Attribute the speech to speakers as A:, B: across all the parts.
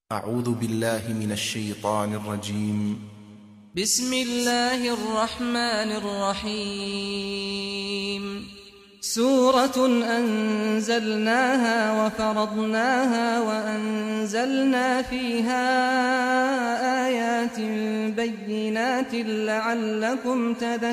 A: أعوذ بالله من الشيطان الرجيم.
B: بسم الله الرحمن الرحيم. سورة أنزلناها وفرضناها وأنزلنا فيها آيات بينات لعلكم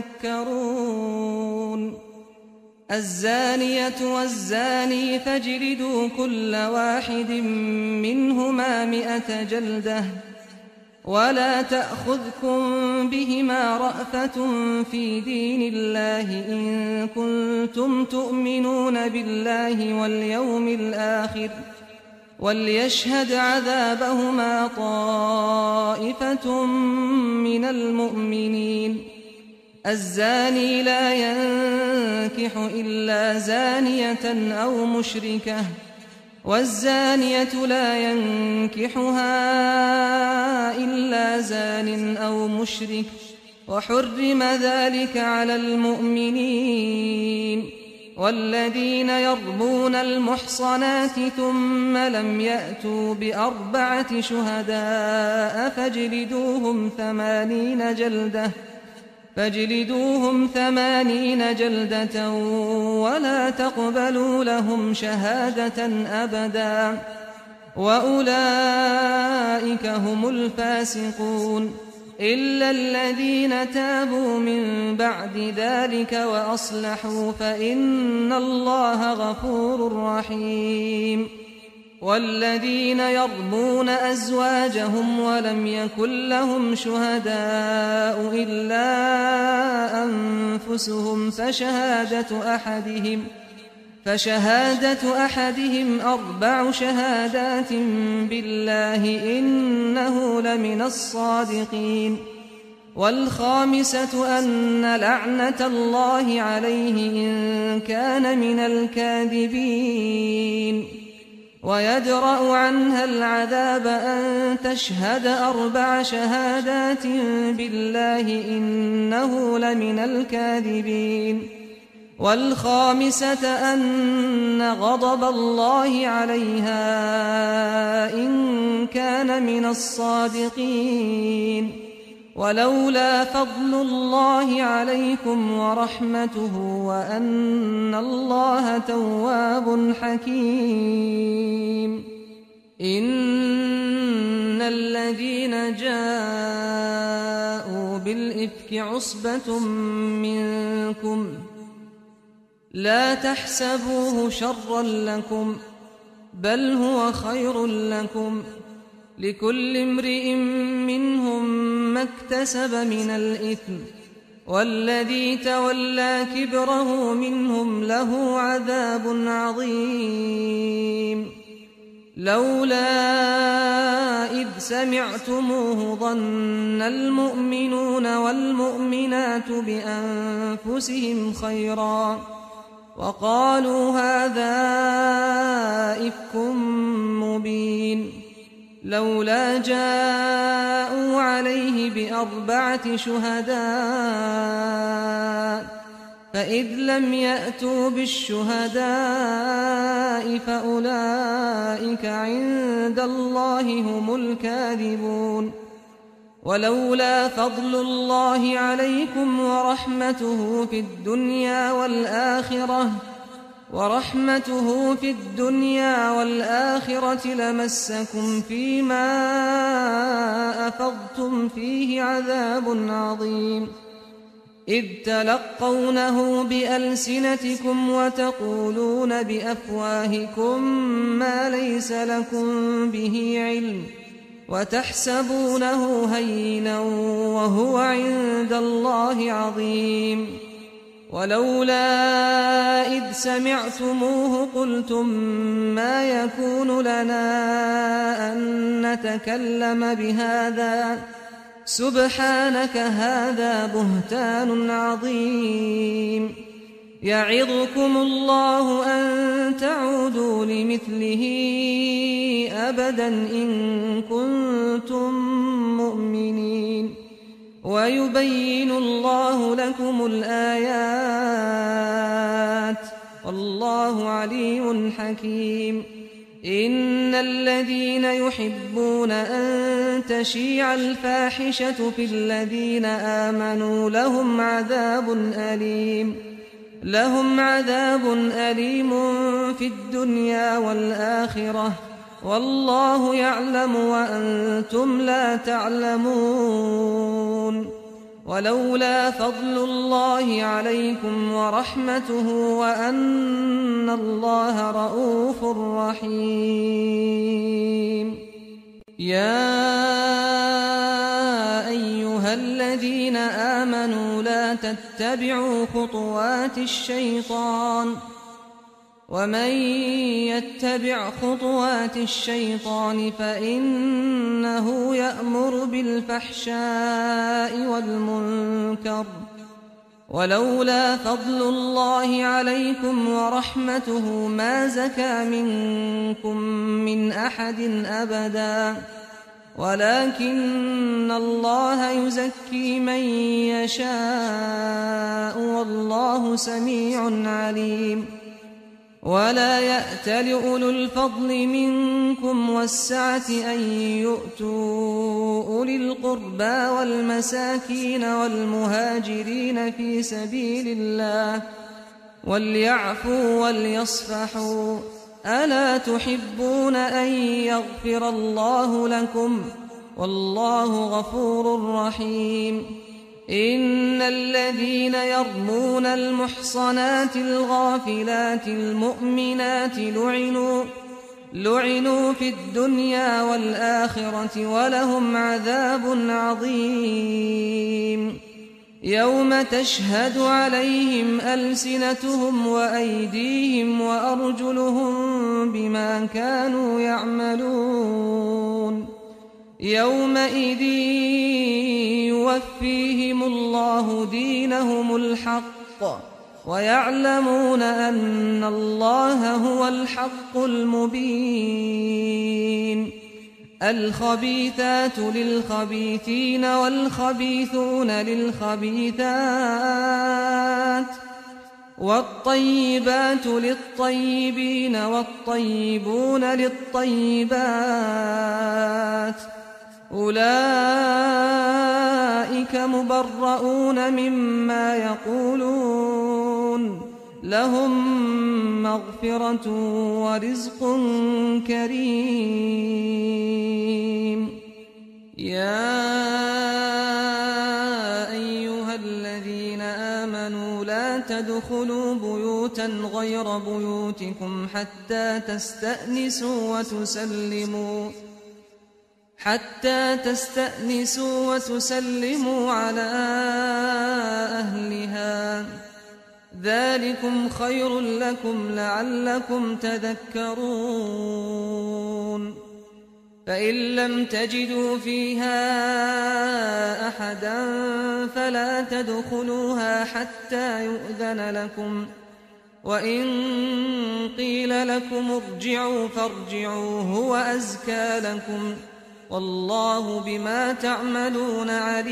B: تذكرون. الزانية والزاني فاجلدوا كل واحد منهما 100 جلدة ولا تأخذكم بهما رأفة في دين الله إن كنتم تؤمنون بالله واليوم الآخر وليشهد عذابهما طائفة من المؤمنين. الزاني لا ينكح إلا زانية أو مشركة والزانية لا ينكحها إلا زان أو مشرك وحرم ذلك على المؤمنين. والذين يرمون المحصنات ثم لم يأتوا ب4 شهداء فاجلدوهم 80 جلدة ولا تقبلوا لهم شهادة أبدا وأولئك هم الفاسقون إلا الذين تابوا من بعد ذلك وأصلحوا فإن الله غفور رحيم. والذين يرمون أزواجهم ولم يكن لهم شهداء إلا أنفسهم فشهادة أحدهم 4 شهادات بالله إنه لمن الصادقين. والخامسة أن لعنة الله عليه إن كان من الكاذبين. ويدرأ عنها العذاب أن تشهد 4 شهادات بالله إنه لمن الكاذبين. والخامسة أن غضب الله عليها إن كان من الصادقين. ولولا فضل الله عليكم ورحمته وأن الله تواب حكيم. إن الذين جاءوا بالإفك عصبة منكم لا تحسبوه شرا لكم بل هو خير لكم لكل امرئ منهم ما اكتسب من الإثم والذي تولى كبره منهم له عذاب عظيم. لولا إذ سمعتموه ظن المؤمنون والمؤمنات بأنفسهم خيرا وقالوا هذا إفك مبين. لولا جاءوا عليه ب4 شهداء فإذ لم يأتوا بالشهداء فأولئك عند الله هم الكاذبون. ولولا فضل الله عليكم ورحمته في الدنيا والآخرة لمسكم فيما أفضتم فيه عذاب عظيم. إذ تلقونه بألسنتكم وتقولون بأفواهكم ما ليس لكم به علم وتحسبونه هينا وهو عند الله عظيم. ولولا إذ سمعتموه قلتم ما يكون لنا أن نتكلم بهذا سبحانك هذا بهتان عظيم. يعظكم الله أن تعودوا لمثله أبدا إن كنتم مؤمنين. ويبين الله لكم الآيات والله عليم حكيم. إن الذين يحبون أن تشيع الفاحشة في الذين آمنوا لهم عذاب أليم في الدنيا والآخرة والله يعلم وأنتم لا تعلمون ولولا فضل الله عليكم ورحمته وأن الله رءوف رحيم يا أيها الذين آمنوا لا تتبعوا خطوات الشيطان ومن يتبع خطوات الشيطان فإنه يأمر بالفحشاء والمنكر ولولا فضل الله عليكم ورحمته ما زكى منكم من أحد أبدا ولكن الله يزكي من يشاء والله سميع عليم ولا يأتل أولو الفضل منكم والسعة أن يؤتوا أولي القربى والمساكين والمهاجرين في سبيل الله وليعفوا وليصفحوا ألا تحبون أن يغفر الله لكم والله غفور رحيم إن الذين يرمون المحصنات الغافلات المؤمنات لعنوا في الدنيا والآخرة ولهم عذاب عظيم يوم تشهد عليهم ألسنتهم وأيديهم وأرجلهم بما كانوا يعملون يومئذ يوفيهم الله دينهم الحق ويعلمون أن الله هو الحق المبين الخبيثات للخبيثين والخبيثون للخبيثات والطيبات للطيبين والطيبون للطيبات أولئك مبرؤون مما يقولون لهم مغفرة ورزق كريم يا أيها الذين آمنوا لا تدخلوا بيوتا غير بيوتكم حتى تستأنسوا وتسلموا على أهلها ذلكم خير لكم لعلكم تذكرون فإن لم تجدوا فيها أحدا فلا تدخلوها حتى يؤذن لكم وإن قيل لكم ارجعوا فارجعوا هو أزكى لكم والله بما تعملون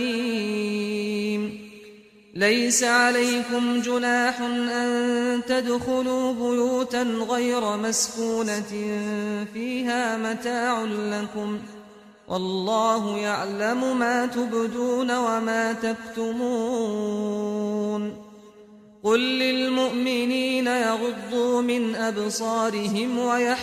B: عليم ليس عليكم جناح أن تدخلوا بيوتا غير مسكونة فيها متاع لكم والله يعلم ما تبدون وما تكتمون قل للمؤمنين يغضوا من أبصارهم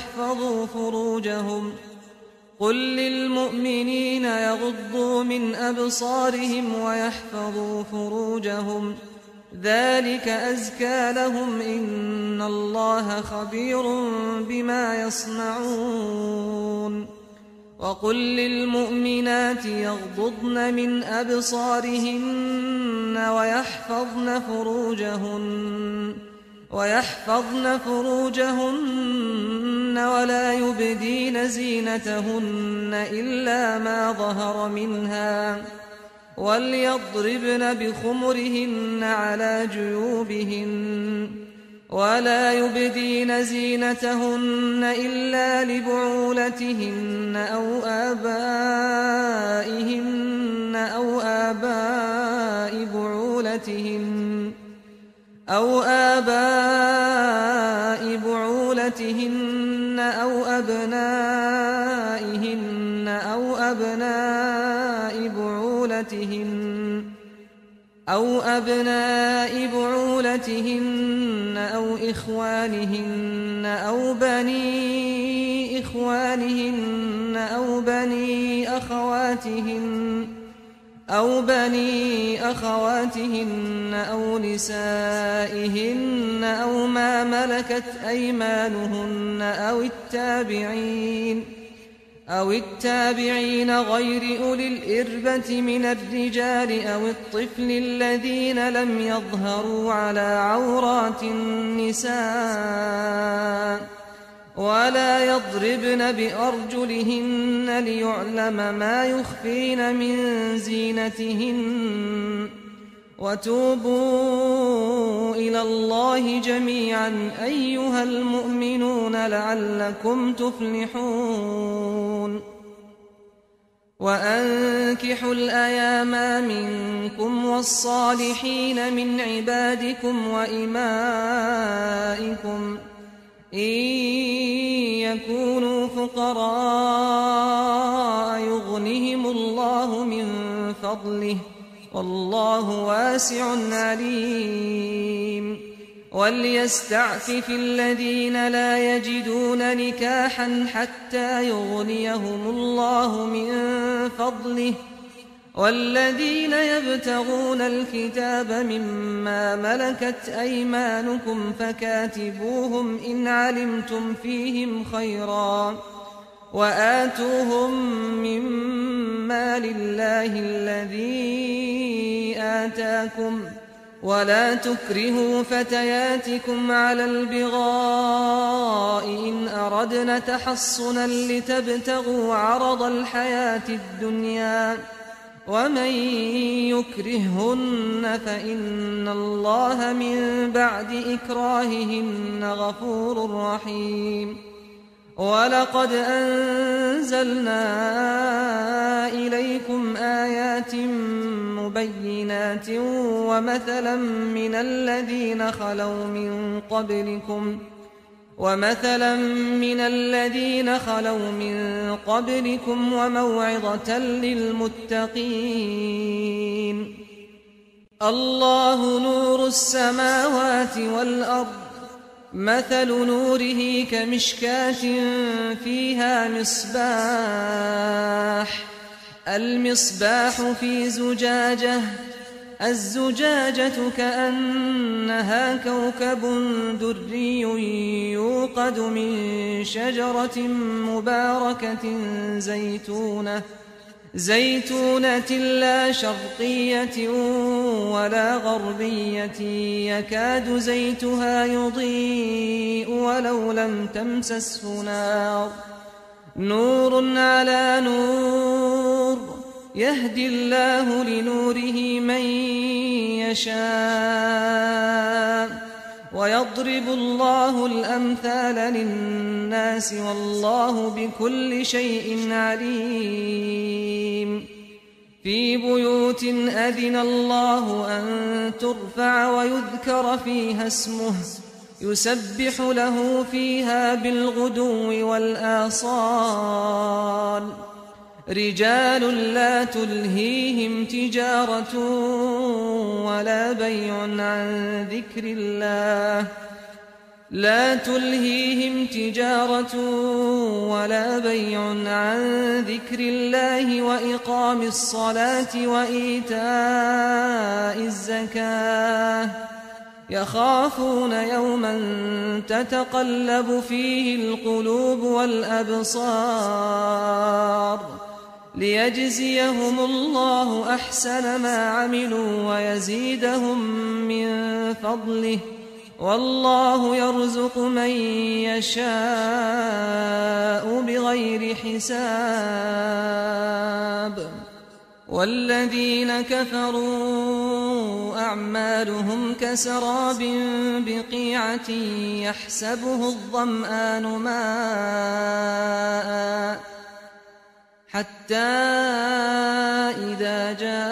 B: ويحفظوا فروجهم ذلك أزكى لهم إن الله خبير بما يصنعون وقل للمؤمنات يغضضن من أبصارهن ويحفظن فروجهن ولا يبدين زينتهن إلا ما ظهر منها وليضربن بخمرهن على جيوبهن ولا يبدين زينتهن إلا لبعولتهن أو آباء بعولتهن أو أبنائهن أو أبناء بعولتهن أو إخوانهن أو بني إخوانهن أو بني أخواتهن أو نسائهن أو ما ملكت أيمانهن أو التابعين غير أولي الإربة من الرجال أو الطفل الذين لم يظهروا على عورات النساء ولا يضربن بأرجلهن ليعلم ما يخفين من زينتهن وتوبوا إلى الله جميعا أيها المؤمنون لعلكم تفلحون وأنكحوا الأيام منكم والصالحين من عبادكم وإمائكم إن يكونوا فقراء يغنهم الله من فضله والله واسع عليم وليستعفف الذين لا يجدون نكاحا حتى يغنيهم الله من فضله والذين يبتغون الكتاب مما ملكت أيمانكم فكاتبوهم إن علمتم فيهم خيرا وآتوهم مما لله الذي آتاكم ولا تكرهوا فتياتكم على البغاء إن أردنا تحصنا لتبتغوا عرض الحياة الدنيا ومن يكرههن فإن الله من بعد إكراههن غفور رحيم ولقد أنزلنا إليكم آيات مبينات ومثلا من الذين خلوا من قبلكم وموعظة للمتقين الله نور السماوات والأرض مثل نوره كمشكاة فيها المصباح في زجاجة الزجاجة كأنها كوكب دري يوقد من شجرة مباركة زيتونة لا شرقية ولا غربية يكاد زيتها يضيء ولو لم تمسسه نار نور على نور يهدي الله لنوره من يشاء ويضرب الله الأمثال للناس والله بكل شيء عليم في بيوت أذن الله أن ترفع ويذكر فيها اسمه يسبح له فيها بالغدو والآصال رجال لا تلهيهم تجارة ولا بيع عن ذكر الله وإقام الصلاة وإيتاء الزكاة يخافون يوما تتقلب فيه القلوب والأبصار ليجزيهم الله أحسن ما عملوا ويزيدهم من فضله والله يرزق من يشاء بغير حساب والذين كفروا أعمالهم كسراب بقيعة يحسبه الظمآن ماء حتى إذا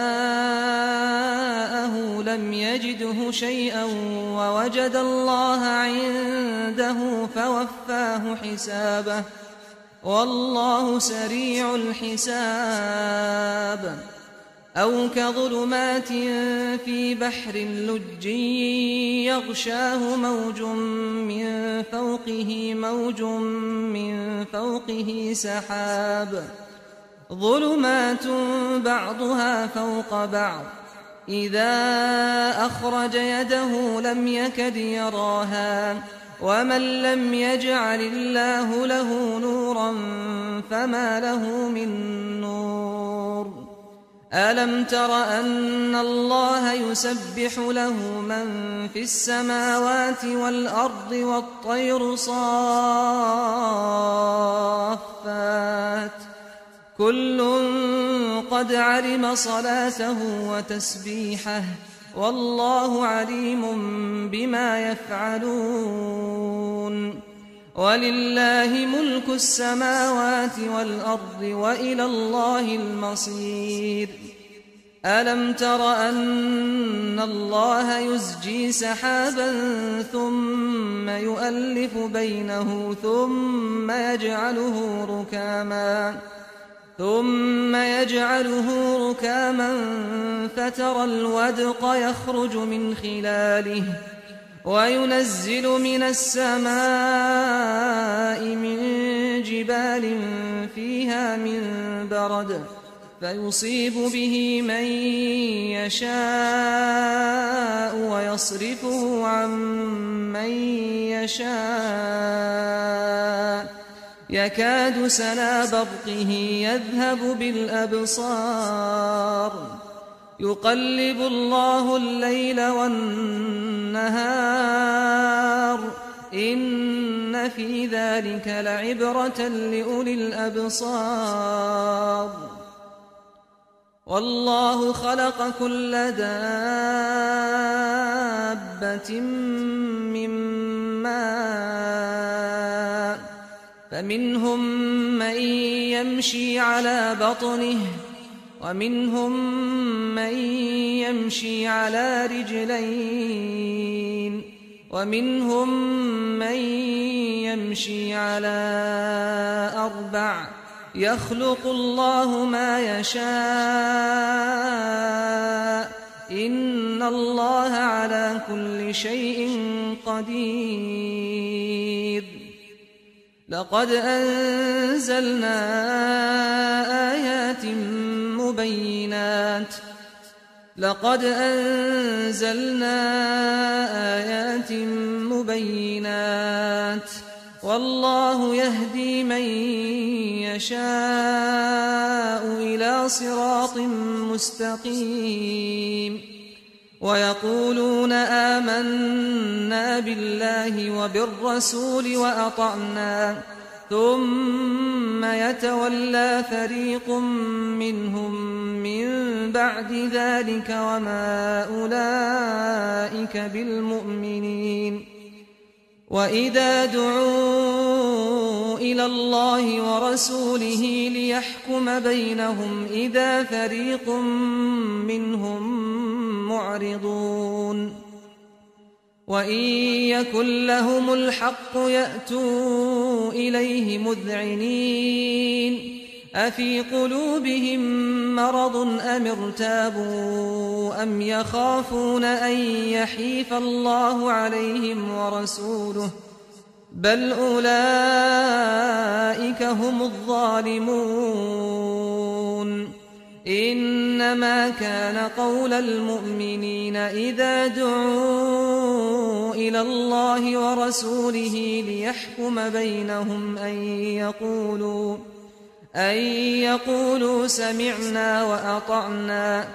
B: جاءه لم يجده شيئا ووجد الله عنده فوفاه حسابه والله سريع الحساب أو كظلمات في بحر لجي يغشاه موج من فوقه سحاب ظلمات بعضها فوق بعض إذا أخرج يده لم يكد يراها ومن لم يجعل الله له نورا فما له من نور ألم تر أن الله يسبح له من في السماوات والأرض والطير صافات كل قد علم صلاته وتسبيحه والله عليم بما يفعلون ولله ملك السماوات والأرض وإلى الله المصير ألم تر أن الله يزجي سحابا ثم يؤلف بينه ثم يجعله ركاما فترى الودق يخرج من خلاله وينزل من السماء من جبال فيها من برد فيصيب به من يشاء ويصرفه عن من يشاء يكاد سنا برقه يذهب بالأبصار يقلب الله الليل والنهار إن في ذلك لعبرة لأولي الأبصار والله خلق كل دابة من ماء فمنهم من يمشي على بطنه ومنهم من يمشي على رجلين ومنهم من يمشي على أربع يخلق الله ما يشاء إن الله على كل شيء قدير لقد أنزلنا آيات مبينات والله يهدي من يشاء إلى صراط مستقيم ويقولون آمنا بالله وبالرسول وأطعنا ثم يتولى فريق منهم من بعد ذلك وما أولئك بالمؤمنين وإذا دعوا إلى الله ورسوله ليحكم بينهم إذا فريق منهم معرضون وإن يكن لهم الحق يأتوا إليه مذعنين أفي قلوبهم مرض أم ارتابوا أم يخافون أن يحيف الله عليهم ورسوله بل أولئك هم الظالمون إنما كان قول المؤمنين إذا دعوا إلى الله ورسوله ليحكم بينهم أن يقولوا سمعنا وأطعنا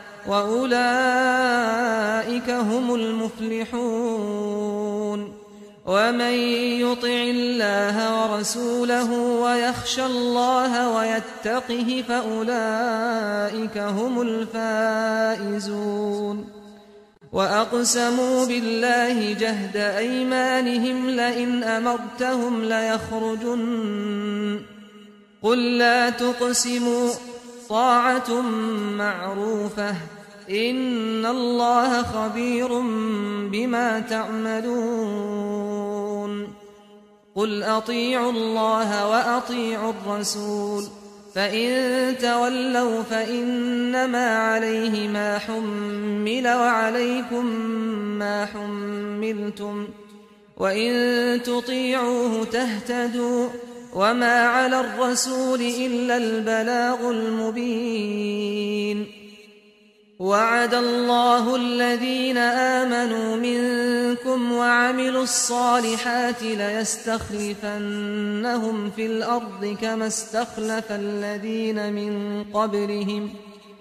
B: وأولئك هم المفلحون ومن يطع الله ورسوله ويخشى الله ويتقه فأولئك هم الفائزون وأقسموا بالله جهد أيمانهم لئن أمرتهم ليخرجن قل لا تقسموا طاعة معروفة إن الله خبير بما تعملون قل أطيعوا الله وأطيعوا الرسول فإن تولوا فإنما عليه ما حمل وعليكم ما حملتم وإن تطيعوه تهتدوا وما على الرسول إلا البلاغ المبين وعد الله الذين آمنوا منكم وعملوا الصالحات ليستخلفنهم في الأرض كما استخلف الذين من قبلهم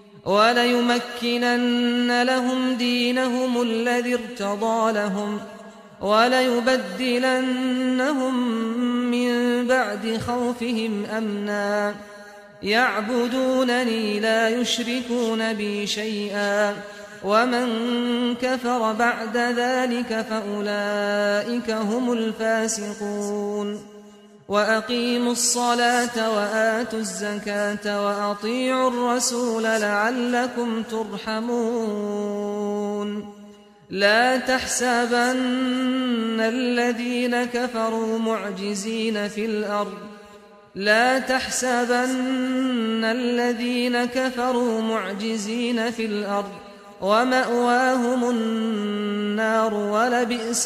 B: وليمكنن لهم دينهم الذي ارتضى لهم وليبدلنهم من بعد خوفهم أمنا يعبدونني لا يشركون بي شيئا ومن كفر بعد ذلك فأولئك هم الفاسقون وأقيموا الصلاة وآتوا الزكاة وأطيعوا الرسول لعلكم ترحمون لا تحسبن الذين كفروا معجزين في الأرض لا تحسبن الذين كفروا معجزين في الأرض ومأواهم النار ولبئس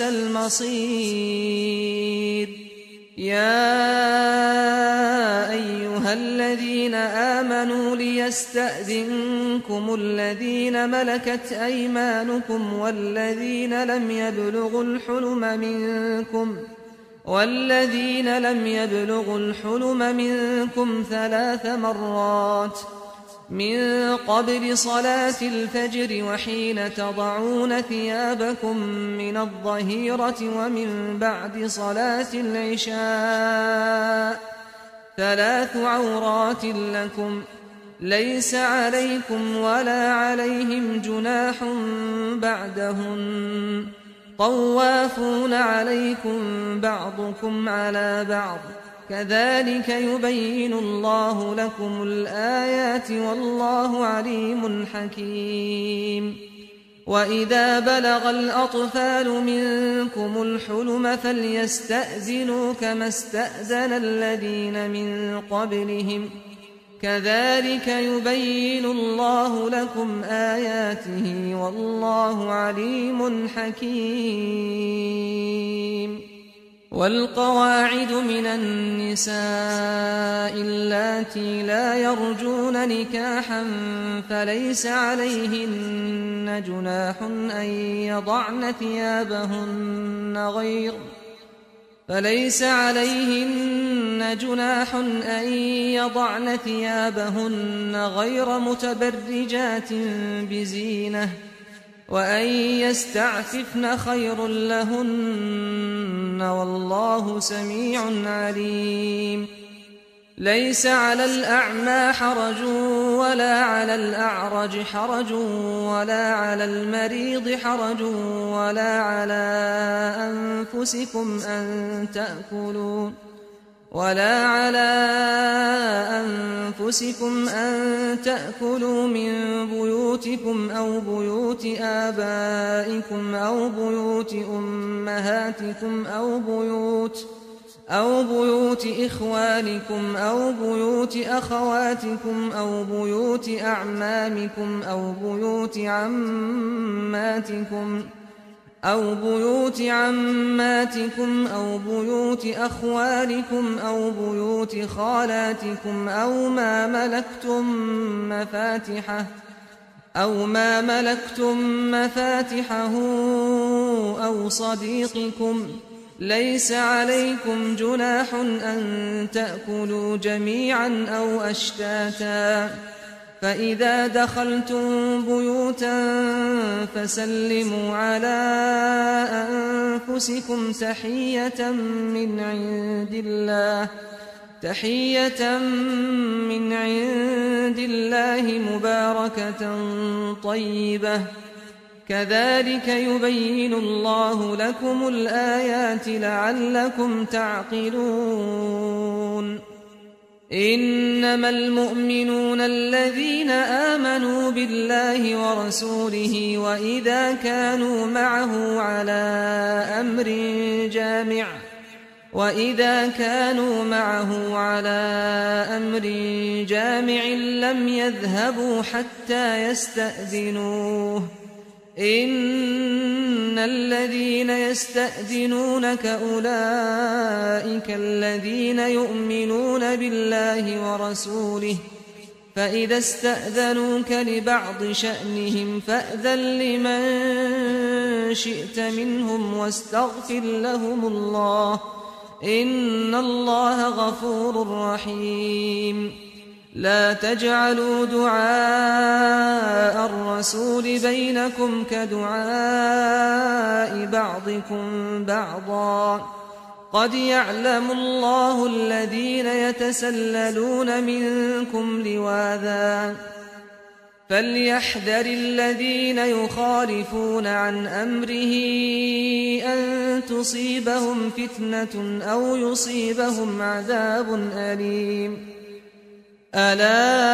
B: المصير يا أيها الذين آمنوا ليستأذنكم الذين ملكت أيمانكم والذين لم يبلغوا الحلم منكم 3 مرات من قبل صلاة الفجر وحين تضعون ثيابكم من الظهيرة ومن بعد صلاة العشاء 3 عورات لكم ليس عليكم ولا عليهم جناح بعدهن طوافون عليكم بعضكم على بعض كذلك يبين الله لكم الآيات والله عليم حكيم وإذا بلغ الأطفال منكم الحلم فليستأذنوا كما استأذن الذين من قبلهم كذلك يبين الله لكم آياته والله عليم حكيم والقواعد من النساء اللاتي لا يرجون نكاحا فليس عليهن جناح أن يضعن ثيابهن غير متبرجات بزينة وأن يستعففن خير لهن والله سميع عليم ليس على الأعمى حرج ولا على الأعرج حرج ولا على المريض حرج ولا على أنفسكم أن تأكلوا من بيوتكم أو بيوت آبائكم أو بيوت أمهاتكم أو بيوت إخوانكم أو بيوت أخواتكم أو بيوت أعمامكم أو بيوت عماتكم أو بيوت أخوالكم أو بيوت خالاتكم أو ما ملكتم مفاتحه أو صديقكم ليس عليكم جناح أن تأكلوا جميعا أو أشتاتا فإذا دخلتم بيوتا فسلموا على أنفسكم تحية من عند الله مباركة طيبة كذلك يبين الله لكم الآيات لعلكم تعقلون إنما المؤمنون الذين آمنوا بالله ورسوله وإذا كانوا معه على أمر جامع وإذا كانوا معه على أمر جامع لم يذهبوا حتى يستأذنوه إن الذين يستأذنونك أولئك الذين يؤمنون بالله ورسوله فإذا استأذنوك لبعض شأنهم فأذن لمن شئت منهم واستغفر لهم الله إن الله غفور رحيم لا تجعلوا دعاء الرسول بينكم كدعاء بعضكم بعضا قد يعلم الله الذين يتسللون منكم لواذا فليحذر الذين يخالفون عن أمره أن تصيبهم فتنة أو يصيبهم عذاب أليم ألا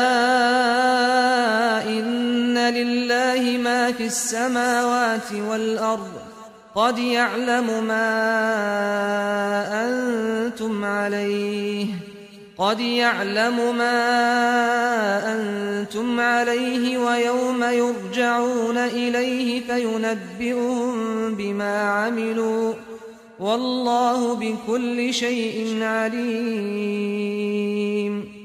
B: إن لله ما في السماوات والأرض قد يعلم ما أنتم عليه ويوم يرجعون إليه فينبئهم بما عملوا والله بكل شيء عليم